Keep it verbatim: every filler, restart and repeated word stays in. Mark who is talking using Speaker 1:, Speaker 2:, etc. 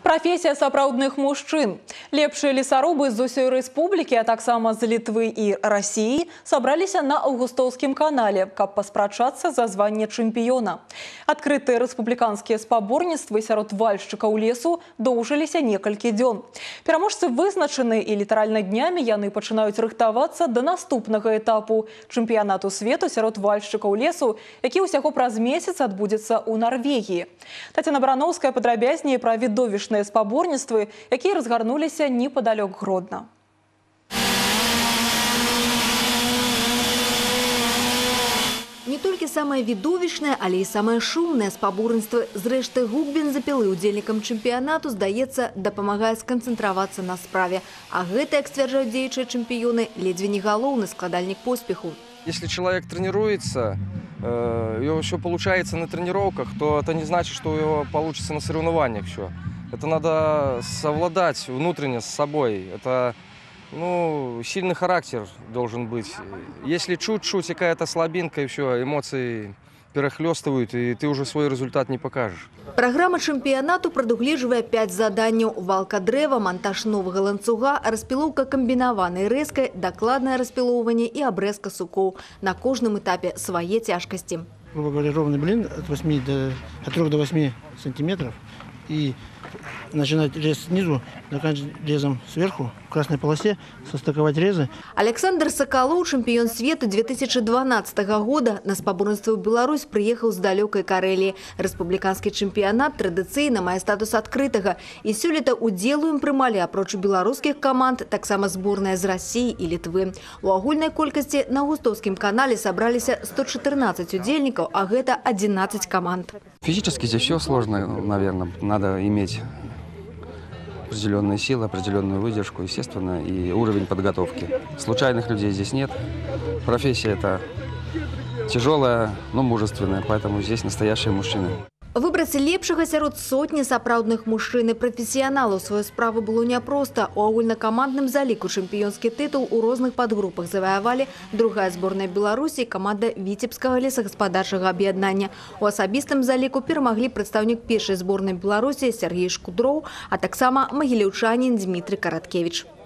Speaker 1: Профессия сапраўдных мужчин. Лепшие лесорубы з усёй республики, а таксама з Литвы и России собрались на Августовском канале, каб паспрачацца за звание чемпиона. Открытые республиканские спаборніцтвы сярод вальшчыкаў лесу доўжыліся некалькі дзён. Пераможцы вызначаны и літаральна днямі яны пачынаюць рыхтавацца до наступнага этапу чэмпіянату свету сярод вальшчыкаў лесу, які ўсяго праз месяц адбудзецца ў Норвегии. Татьяна Барановская падрабязней пра відовішчныя спаборніцтвы, якія разгарнуліся непадалёк Гродна.
Speaker 2: Не только самое видовищное, але и самое шумное спаборніцтвы. Зрэшты, гук бензапілы удзельнікам чэмпіянату, здаецца, дапамагае сканцэнтравацца на справе. А гэта, як сцвярджаюць дзеючыя чэмпіёны, ледзьве не галоўны складальнік поспеху.
Speaker 3: Если человек тренируется, э, и все получается на тренировках, то это не значит, что у него получится на соревнованиях все. Это надо совладать внутренне с собой. Это, ну, сильный характер должен быть. Если чуть-чуть какая-то слабинка, и все, эмоции перахлёстывают, и ты уже свой результат не покажешь.
Speaker 2: Программа чемпионату прадугледжвае пять заданняў: валка дрэва, монтаж нового ланцуга, распілоўка камбінаванай рэзкай, дакладнае распілоўванне и обрезка сукоў. На каждом этапе свае тяжкости.
Speaker 4: Грубо говоря, ровный блин от, восьми до, от трёх до восьми сантиметров. И начинать рез снизу, заканчивать резом сверху, в красной полосе, состыковать резы.
Speaker 2: Александр Соколов, чемпион света две тысячи двенадцатого года, на спаборніцтва в Беларусь приехал с далекой Карелии. Республиканский чемпионат традиционно мае статус открытого. И сёлета удзел ім прымалі апроч белорусских команд, таксама сборная из России и Литвы. У агульнай колькасці на Августовском канале собрались сто четырнадцать удзельников, а гэта одиннадцать команд.
Speaker 3: Физически здесь все сложно, наверное. Надо иметь определенные силы, определенную выдержку, естественно, и уровень подготовки. Случайных людей здесь нет. Профессия это тяжелая, но мужественная, поэтому здесь настоящие мужчины.
Speaker 2: Выбраць лепшага сярод сотні сапраўдных мужчын і прафесіяналаў сваю справу было няпроста. У агульнакамандным заліку чэмпіёнскі тытул у розных падгрупах заваявалі другая зборная Беларусі і каманда Віцебскага лесагаспадарчага аб'яднання. У асабістым заліку перамаглі прадстаўнік першай зборнай Беларусі Сергей Шкудроў, а таксама магіліўчанін Дмітрий Караткевич.